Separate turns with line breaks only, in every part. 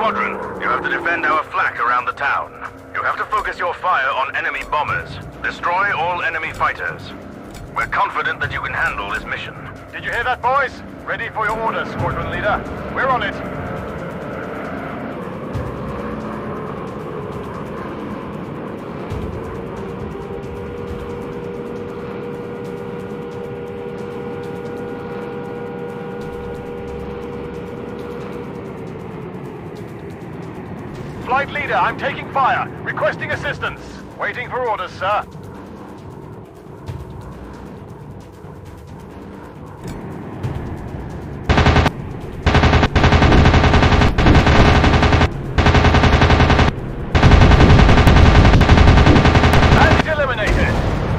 squadron. You have to defend our flak around the town. You have to focus your fire on enemy bombers. Destroy all enemy fighters. We're confident that you can handle this mission.
Did you hear that, boys? Ready for your orders, squadron leader. We're on it. Flight leader, I'm taking fire. Requesting assistance. Waiting for orders, sir. Target eliminated.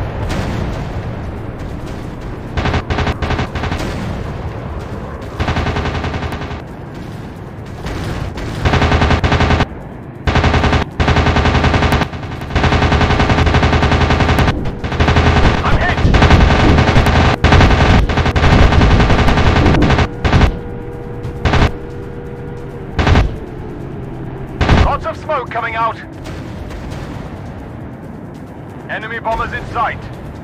Lots of smoke coming out. Enemy bombers in sight.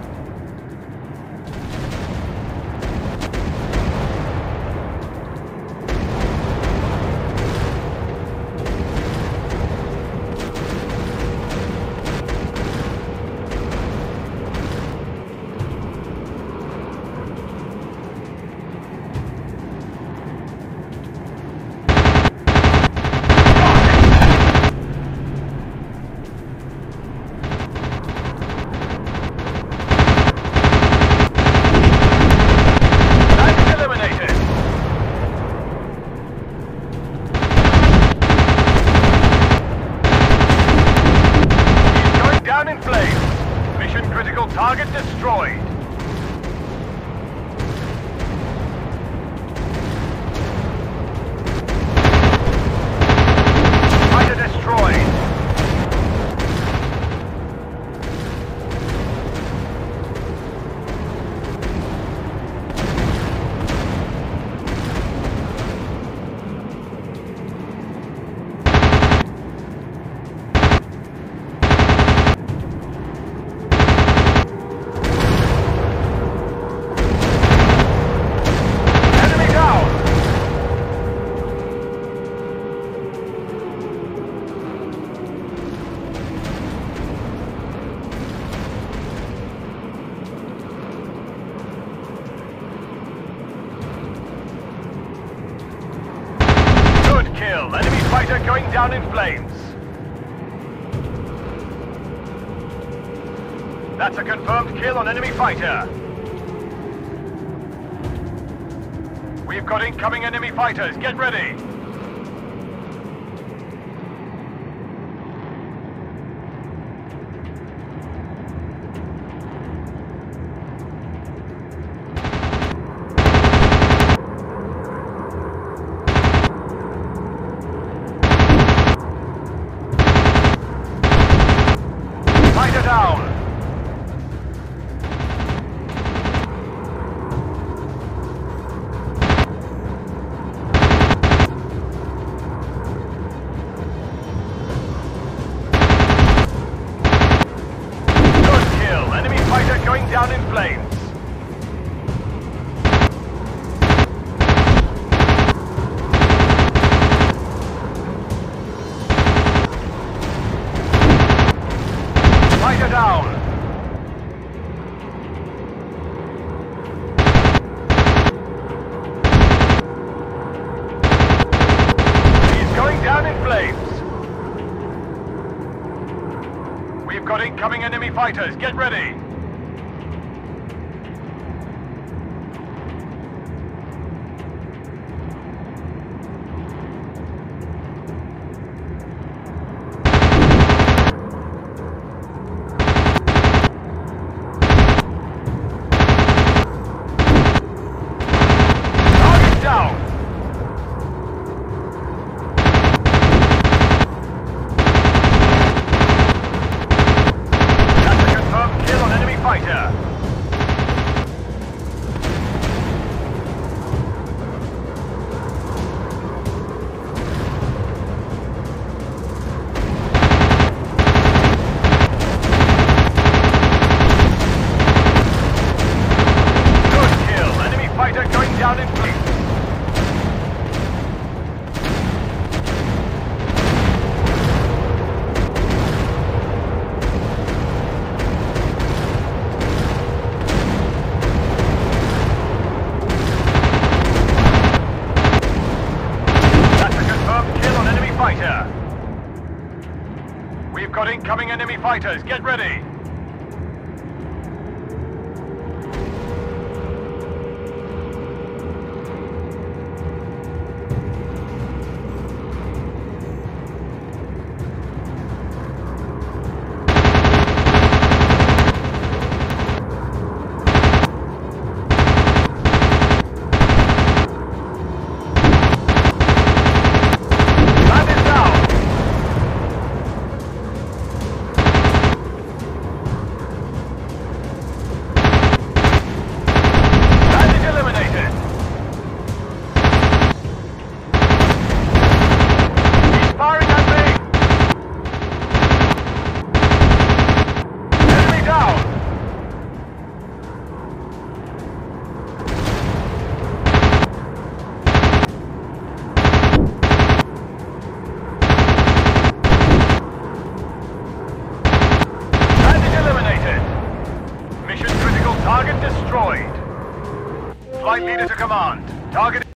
Target destroyed. Fighter destroyed. Kill. Enemy fighter going down in flames. That's a confirmed kill on enemy fighter. We've got incoming enemy fighters. Get ready. Fighter down! Good kill! Enemy fighter going down in flames! Fighter down! He's going down in flames! We've got incoming enemy fighters, get ready! That's a confirmed kill on enemy fighters, get ready! Target destroyed. Flight leader to command. Target